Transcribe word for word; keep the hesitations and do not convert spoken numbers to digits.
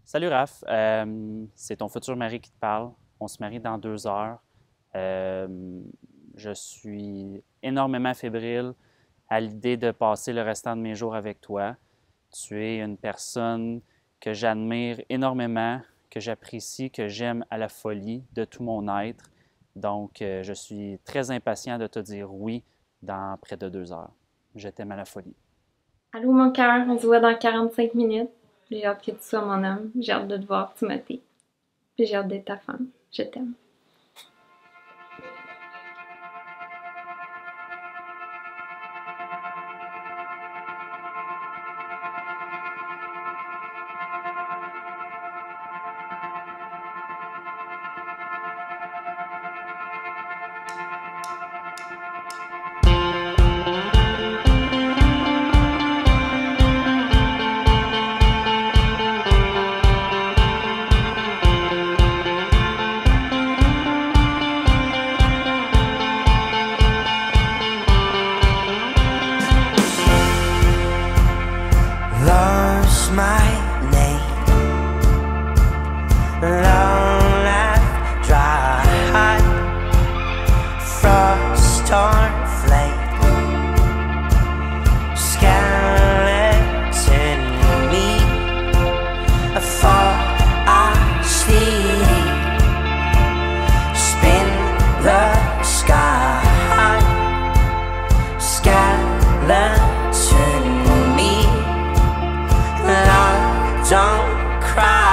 Salut Raph, Euh, c'est ton futur mari qui te parle. On se marie dans deux heures. Euh, je suis énormément fébrile à l'idée de passer le restant de mes jours avec toi. Tu es une personne que j'admire énormément, que j'apprécie, que j'aime à la folie de tout mon être. Donc, euh, je suis très impatient de te dire oui dans près de deux heures. Je t'aime à la folie. Allô mon cœur, on se voit dans quarante-cinq minutes. J'ai hâte que tu sois mon homme. J'ai hâte de te voir Timothée. Puis j'ai hâte d'être ta femme. Je t'aime. Lost my name, long life dry, frost torn flame, skeleton me, I fall asleep, spin the sky, skeleton me. Love, don't cry.